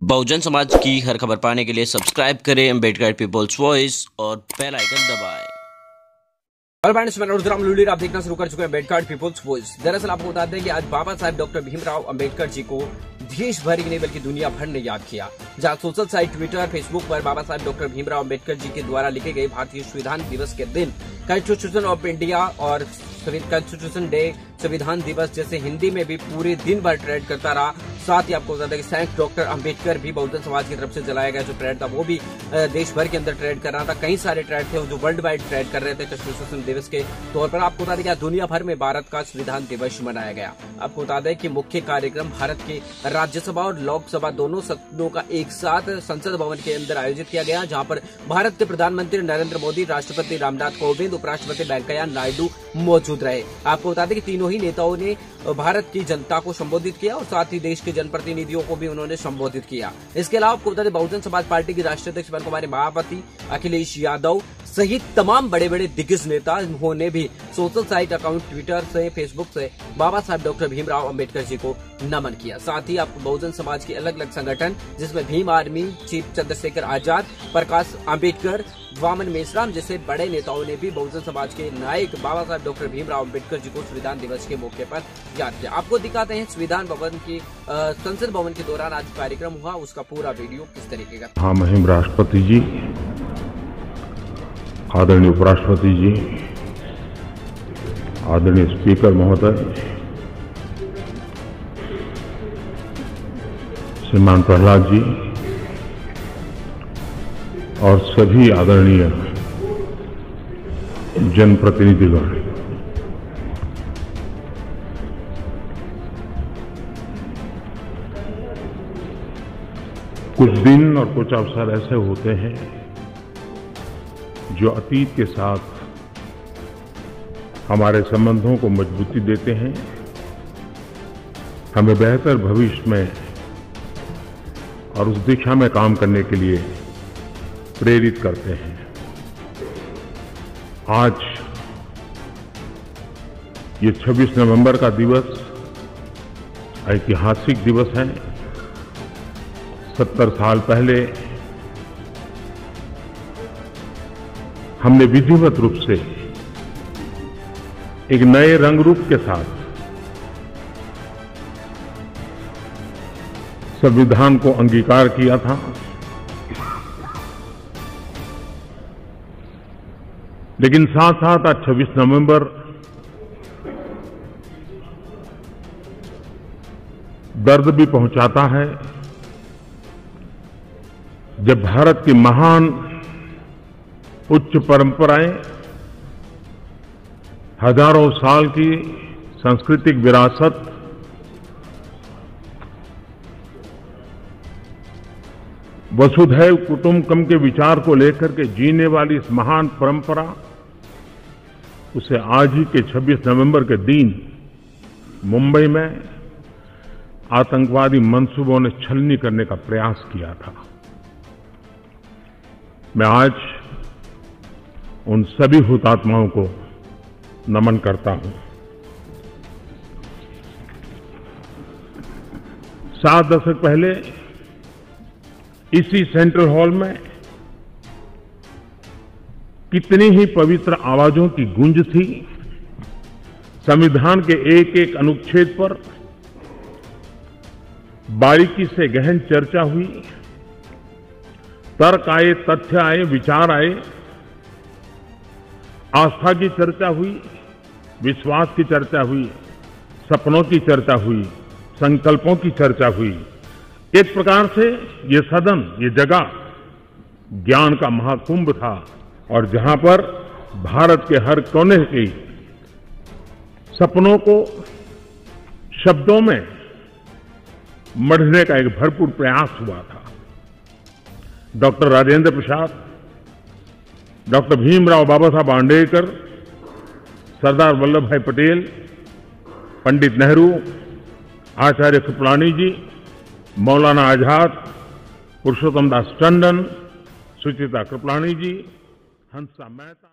बहुजन समाज की हर खबर पाने के लिए सब्सक्राइब करें अम्बेडकर पीपल्स वॉइस और बेल आइकन दबाएं। आप देखना शुरू कर चुके हैं अम्बेडकर पीपल्स वॉइस। दरअसल आपको बता दें कि आज बाबा साहब डॉक्टर भीमराव अम्बेडकर जी को देश भर ही नहीं बल्कि दुनिया भर ने याद किया। जहां सोशल साइट ट्विटर फेसबुक पर बाबा साहब डॉक्टर भीमराव अम्बेडकर जी के द्वारा लिखे गए भारतीय संविधान दिवस के दिन कॉन्स्टिट्यूशन ऑफ इंडिया और कॉन्स्टिट्यूशन डे संविधान दिवस जैसे हिंदी में भी पूरे दिन भर ट्रेंड करता रहा। साथ ही आपको बता दें कि थैंक्स डॉक्टर अंबेडकर भी बहुजन समाज की तरफ से जलाया गया जो ट्रेंड था वो भी देश भर के अंदर ट्रेंड कर रहा था। कई सारे ट्रेंड थे जो वर्ल्ड वाइड ट्रेंड कर रहे थे कॉन्स्टिट्यूशन दिवस के तौर पर। आपको बता दें कि दुनिया भर में भारत का संविधान दिवस मनाया गया। आपको बता दें कि मुख्य कार्यक्रम भारत के राज्यसभा और लोकसभा दोनों सदनों का एक साथ संसद भवन के अंदर आयोजित किया गया, जहां पर भारत के प्रधानमंत्री नरेंद्र मोदी, राष्ट्रपति रामनाथ कोविंद, उपराष्ट्रपति वेंकैया नायडू मौजूद रहे। आपको बता दें कि तीनों ही नेताओं ने भारत की जनता को संबोधित किया और साथ ही देश के जनप्रतिनिधियों को भी उन्होंने संबोधित किया। इसके अलावा आपको बता दें बहुजन समाज पार्टी की राष्ट्रीय अध्यक्ष बहन कुमारी मायावती, अखिलेश यादव सहित तमाम बड़े बड़े दिग्गज नेता उन्होंने भी सोशल साइट अकाउंट ट्विटर से फेसबुक से बाबा साहब डॉक्टर भीमराव अम्बेडकर जी को नमन किया। साथ ही आपको बहुजन समाज के अलग अलग संगठन जिसमें भीम आर्मी चीफ चंद्रशेखर आजाद, प्रकाश अम्बेडकर, वामन मेश्राम जैसे बड़े नेताओं ने भी बहुजन समाज के नायक बाबा साहब डॉक्टर भीमराव अम्बेडकर जी को संविधान दिवस के मौके पर याद किया। आपको दिखाते हैं संविधान भवन की संसद भवन के दौरान आज कार्यक्रम हुआ, उसका पूरा वीडियो किस तरीके का। हाँ, महिम राष्ट्रपति जी, आदरणीय उपराष्ट्रपति जी, आदरणीय स्पीकर महोदय, श्रीमान प्रहलाद जी और सभी आदरणीय जनप्रतिनिधिगण, कुछ दिन और कुछ अवसर ऐसे होते हैं जो अतीत के साथ हमारे संबंधों को मजबूती देते हैं, हमें बेहतर भविष्य में और उस दिशा में काम करने के लिए प्रेरित करते हैं। आज ये 26 नवंबर का दिवस ऐतिहासिक दिवस है। 70 साल पहले हमने विधिवत रूप से एक नए रंग रूप के साथ संविधान को अंगीकार किया था। लेकिन साथ साथ आज 26 नवंबर दर्द भी पहुंचाता है जब भारत की महान उच्च परंपराएं, हजारों साल की सांस्कृतिक विरासत, वसुधैव कुटुंबकम के विचार को लेकर के जीने वाली इस महान परंपरा, उसे आज ही के 26 नवंबर के दिन मुंबई में आतंकवादी मंसूबों ने छलनी करने का प्रयास किया था। मैं आज उन सभी हुतात्माओं को नमन करता हूं। 7 दशक पहले इसी सेंट्रल हॉल में कितनी ही पवित्र आवाजों की गूंज थी। संविधान के एक एक अनुच्छेद पर बारीकी से गहन चर्चा हुई, तर्क आए, तथ्य आए, विचार आए, आस्था की चर्चा हुई, विश्वास की चर्चा हुई, सपनों की चर्चा हुई, संकल्पों की चर्चा हुई। एक प्रकार से ये सदन, ये जगह ज्ञान का महाकुंभ था और जहां पर भारत के हर कोने के सपनों को शब्दों में मढ़ने का एक भरपूर प्रयास हुआ था। डॉक्टर राजेंद्र प्रसाद, डॉक्टर भीमराव बाबा साहब आम्बेडकर, सरदार वल्लभ भाई पटेल, पंडित नेहरू, आचार्य कृपलानी जी, मौलाना आजाद, पुरुषोत्तम दास टंडन, सुचिता कृपलानी जी, हंसा मेहता।